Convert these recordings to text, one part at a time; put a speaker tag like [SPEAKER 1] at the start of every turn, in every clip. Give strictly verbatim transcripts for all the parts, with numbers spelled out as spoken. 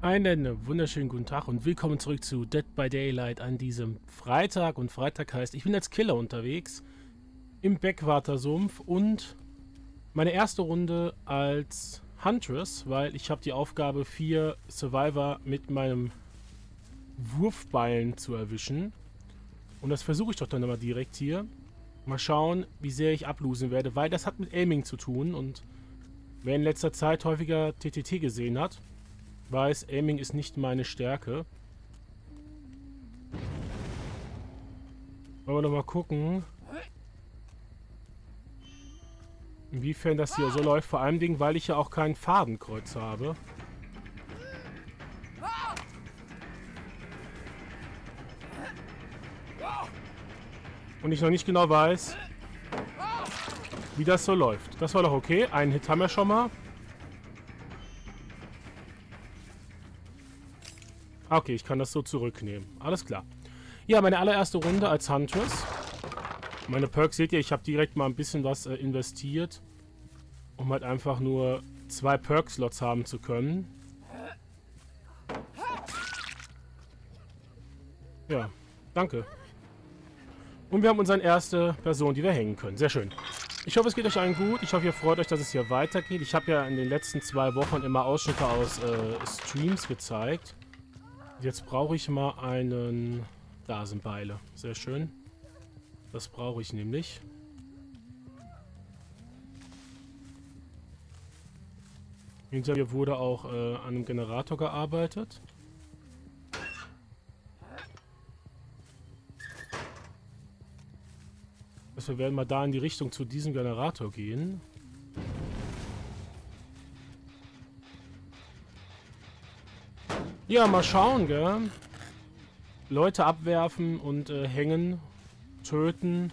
[SPEAKER 1] Einen wunderschönen guten Tag und willkommen zurück zu Dead by Daylight an diesem Freitag. Und Freitag heißt, ich bin als Killer unterwegs im Backwater-Sumpf und meine erste Runde als Huntress, weil ich habe die Aufgabe, vier Survivor mit meinem Wurfbeilen zu erwischen. Und das versuche ich doch dann immer direkt hier. Mal schauen, wie sehr ich ablosen werde, weil das hat mit Aiming zu tun. Und wer in letzter Zeit häufiger T T T gesehen hat, weiß, Aiming ist nicht meine Stärke. Wollen wir noch mal gucken, inwiefern das hier so läuft. Vor allem, Ding, weil ich ja auch kein Fadenkreuz habe. Und ich noch nicht genau weiß, wie das so läuft. Das war doch okay. Einen Hit haben wir schon mal. Okay, ich kann das so zurücknehmen. Alles klar. Ja, meine allererste Runde als Huntress. Meine Perks seht ihr, ich habe direkt mal ein bisschen was äh, investiert, um halt einfach nur zwei Perk-Slots haben zu können. Ja, danke. Und wir haben unsere erste Person, die wir hängen können. Sehr schön. Ich hoffe, es geht euch allen gut. Ich hoffe, ihr freut euch, dass es hier weitergeht. Ich habe ja in den letzten zwei Wochen immer Ausschnitte aus äh, Streams gezeigt. Jetzt brauche ich mal einen... Da sind Beile. Sehr schön. Das brauche ich nämlich. Hinter mir wurde auch äh, an einem Generator gearbeitet. Also wir werden mal da in die Richtung zu diesem Generator gehen. Ja, mal schauen, gell? Leute abwerfen und äh, hängen, töten.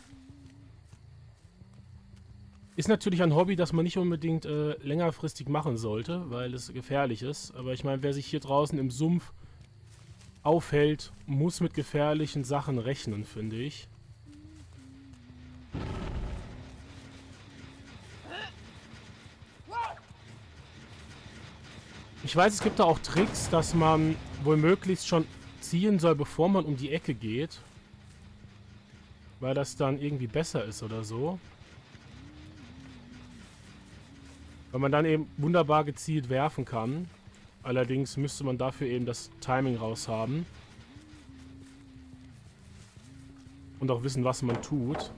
[SPEAKER 1] Ist natürlich ein Hobby, das man nicht unbedingt äh, längerfristig machen sollte, weil es gefährlich ist. Aber ich meine, wer sich hier draußen im Sumpf aufhält, muss mit gefährlichen Sachen rechnen, finde ich. Ich weiß, es gibt da auch Tricks, dass man wohl möglichst schon ziehen soll, bevor man um die Ecke geht. Weil das dann irgendwie besser ist oder so. Weil man dann eben wunderbar gezielt werfen kann. Allerdings müsste man dafür eben das Timing raus haben. Und auch wissen, was man tut.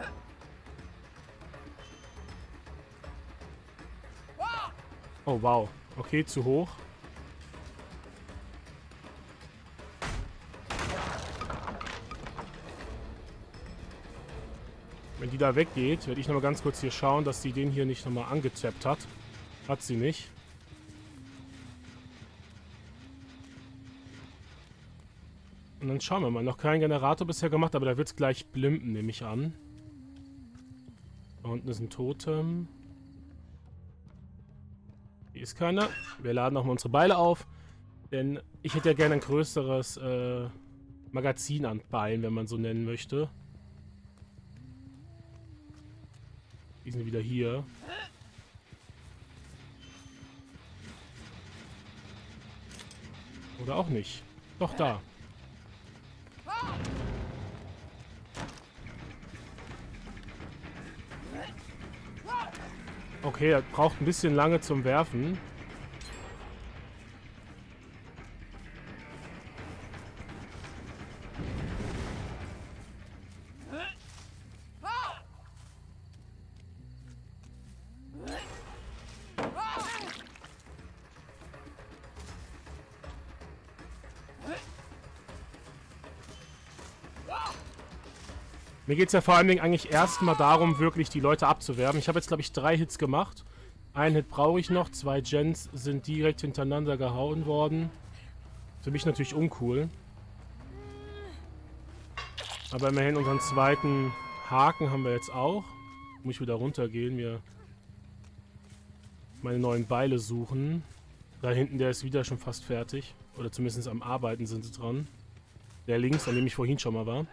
[SPEAKER 1] Oh, wow. Okay, zu hoch. Wenn die da weggeht, werde ich nochmal ganz kurz hier schauen, dass sie den hier nicht nochmal angezappt hat. Hat sie nicht. Und dann schauen wir mal. Noch keinen Generator bisher gemacht, aber da wird es gleich blimpen, nehme ich an. Da unten ist ein Totem. Hier ist keiner. Wir laden nochmal unsere Beile auf. Denn ich hätte ja gerne ein größeres äh, Magazin an Beilen, wenn man so nennen möchte. Die sind wieder hier. Oder auch nicht. Doch, da. Okay, er braucht ein bisschen lange zum Werfen. Mir geht es ja vor allen Dingen eigentlich erstmal darum, wirklich die Leute abzuwerben. Ich habe jetzt, glaube ich, drei Hits gemacht. Einen Hit brauche ich noch. Zwei Gens sind direkt hintereinander gehauen worden. Für mich natürlich uncool. Aber immerhin unseren zweiten Haken haben wir jetzt auch. Muss ich wieder runtergehen, mir meine neuen Beile suchen. Da hinten, der ist wieder schon fast fertig. Oder zumindest am Arbeiten sind sie dran. Der links, an dem ich vorhin schon mal war.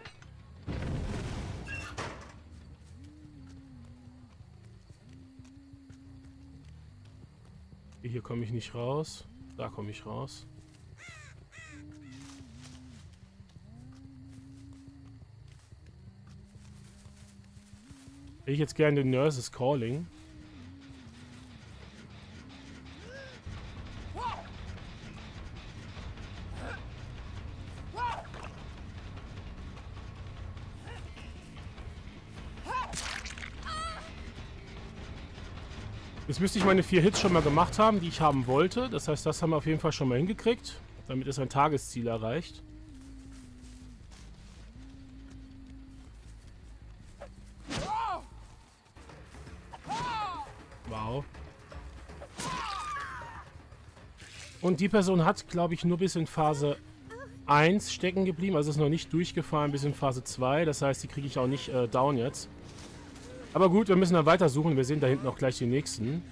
[SPEAKER 1] Hier komme ich nicht raus. Da komme ich raus. Hätte ich jetzt gerne den Nurse's Calling. Jetzt müsste ich meine vier Hits schon mal gemacht haben, die ich haben wollte. Das heißt, das haben wir auf jeden Fall schon mal hingekriegt. Damit ist ein Tagesziel erreicht. Wow. Und die Person hat, glaube ich, nur bis in Phase eins stecken geblieben. Also ist noch nicht durchgefahren bis in Phase zwei. Das heißt, die kriege ich auch nicht äh, down jetzt. Aber gut, wir müssen dann weiter suchen. Wir sehen da hinten auch gleich die nächsten.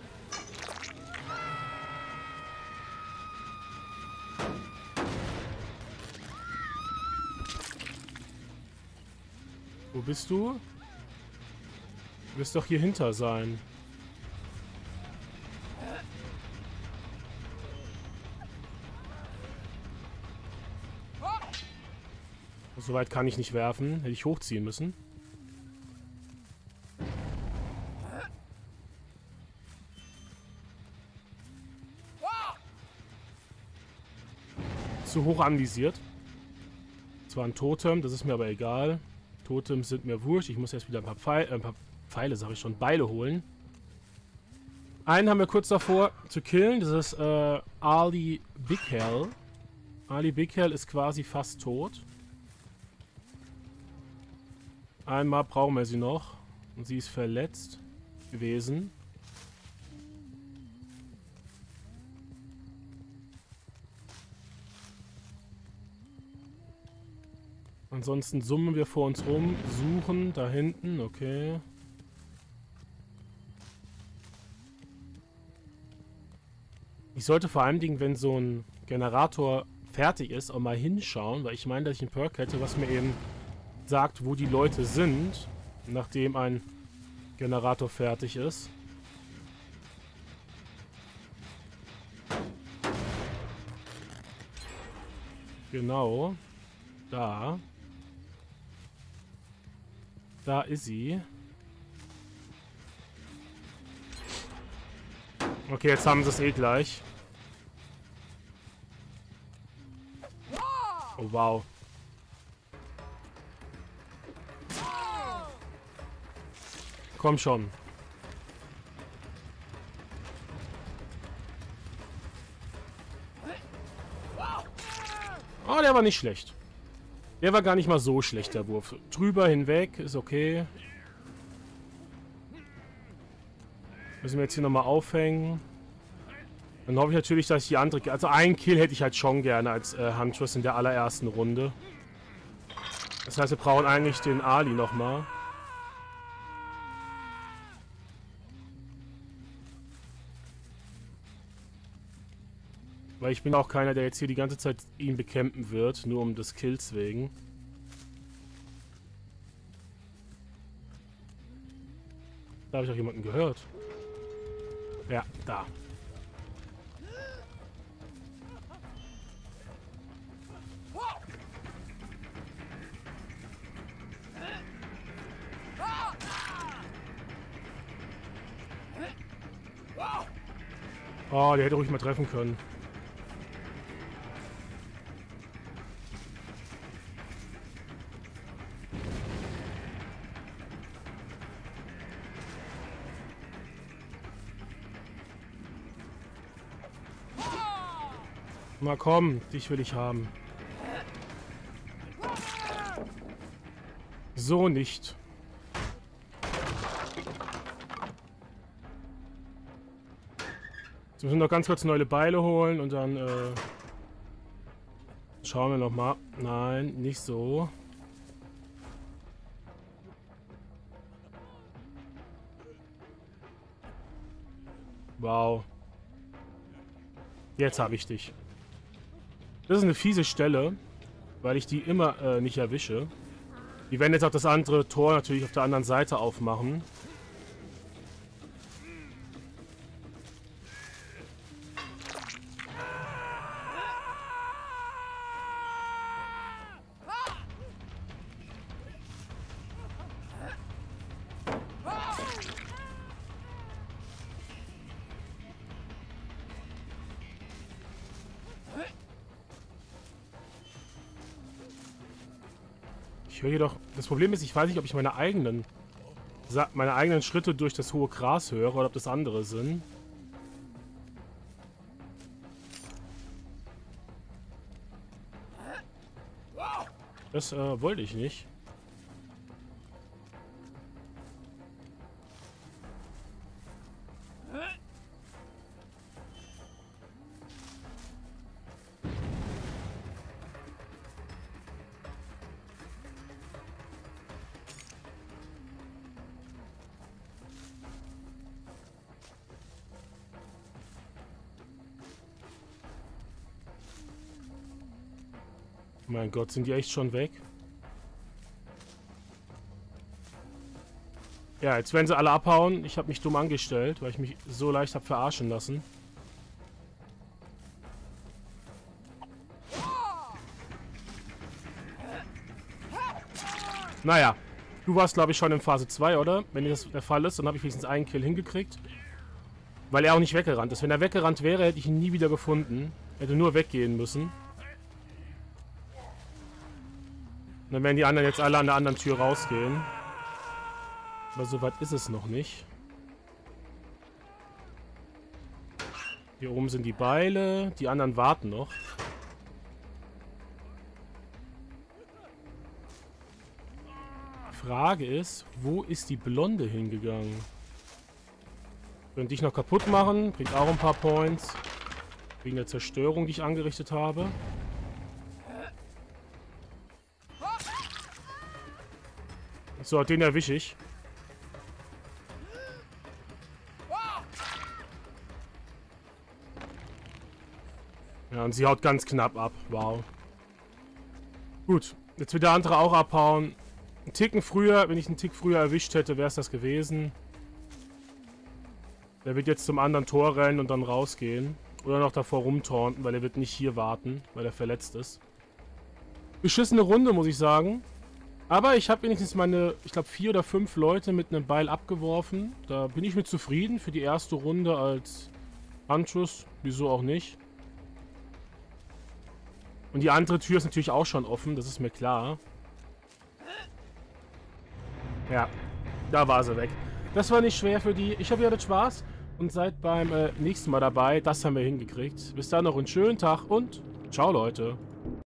[SPEAKER 1] Wo bist du? Du wirst doch hier hinter sein. Soweit kann ich nicht werfen. Hätte ich hochziehen müssen. Zu hoch anvisiert. Zwar ein Totem, das ist mir aber egal. Totems sind mir wurscht. Ich muss erst wieder ein paar Pfeile, äh, ein paar Pfeile, sage ich schon, Beile holen. Einen haben wir kurz davor zu killen. Das ist äh, Ali Big Hell. Ali Big Hell ist quasi fast tot. Einmal brauchen wir sie noch. Und sie ist verletzt gewesen. Ansonsten summen wir vor uns rum, suchen da hinten, okay. Ich sollte vor allen Dingen, wenn so ein Generator fertig ist, auch mal hinschauen, weil ich meine, dass ich einen Perk hätte, was mir eben sagt, wo die Leute sind, nachdem ein Generator fertig ist. Genau. Da. Da ist sie. Okay, jetzt haben sie es eh gleich. Oh, wow. Komm schon. Oh, der war nicht schlecht. Der war gar nicht mal so schlecht, der Wurf. Drüber hinweg, ist okay. Müssen wir jetzt hier nochmal aufhängen. Dann hoffe ich natürlich, dass ich die andere... Also einen Kill hätte ich halt schon gerne als äh, Huntress in der allerersten Runde. Das heißt, wir brauchen eigentlich den Ali nochmal. Weil ich bin auch keiner, der jetzt hier die ganze Zeit ihn bekämpfen wird, nur um des Kills wegen. Da habe ich auch jemanden gehört. Ja, da. Oh, der hätte ruhig mal treffen können. Na komm, dich will ich haben. So nicht. Jetzt müssen wir noch ganz kurz neue Beile holen und dann äh, schauen wir noch mal. Nein, nicht so. Wow. Jetzt habe ich dich. Das ist eine fiese Stelle, weil ich die immer äh, nicht erwische. Die werden jetzt auch das andere Tor natürlich auf der anderen Seite aufmachen. Ich höre jedoch... Das Problem ist, ich weiß nicht, ob ich meine eigenen... meine eigenen Schritte durch das hohe Gras höre oder ob das andere sind. Das äh, wollte ich nicht. Mein Gott, sind die echt schon weg? Ja, jetzt werden sie alle abhauen. Ich habe mich dumm angestellt, weil ich mich so leicht habe verarschen lassen. Naja, du warst, glaube ich, schon in Phase zwei, oder? Wenn das der Fall ist, dann habe ich wenigstens einen Kill hingekriegt. Weil er auch nicht weggerannt ist. Wenn er weggerannt wäre, hätte ich ihn nie wieder gefunden. Hätte nur weggehen müssen. Dann werden die anderen jetzt alle an der anderen Tür rausgehen. Aber so weit ist es noch nicht. Hier oben sind die Beile. Die anderen warten noch. Die Frage ist, wo ist die Blonde hingegangen? Könnte ich noch kaputt machen. Kriegt auch ein paar Points. Wegen der Zerstörung, die ich angerichtet habe. So, den erwische ich. Ja, und sie haut ganz knapp ab. Wow. Gut, jetzt wird der andere auch abhauen. Ein Ticken früher, wenn ich einen Tick früher erwischt hätte, wäre es das gewesen. Der wird jetzt zum anderen Tor rennen und dann rausgehen. Oder noch davor rumtaunten, weil er wird nicht hier warten, weil er verletzt ist. Beschissene Runde, muss ich sagen. Aber ich habe wenigstens meine, ich glaube, vier oder fünf Leute mit einem Beil abgeworfen. Da bin ich mit zufrieden für die erste Runde als Anschuss. Wieso auch nicht. Und die andere Tür ist natürlich auch schon offen, das ist mir klar. Ja, da war sie weg. Das war nicht schwer für die. Ich hoffe, ihr hattet Spaß und seid beim äh, nächsten Mal dabei. Das haben wir hingekriegt. Bis dann noch einen schönen Tag und ciao, Leute.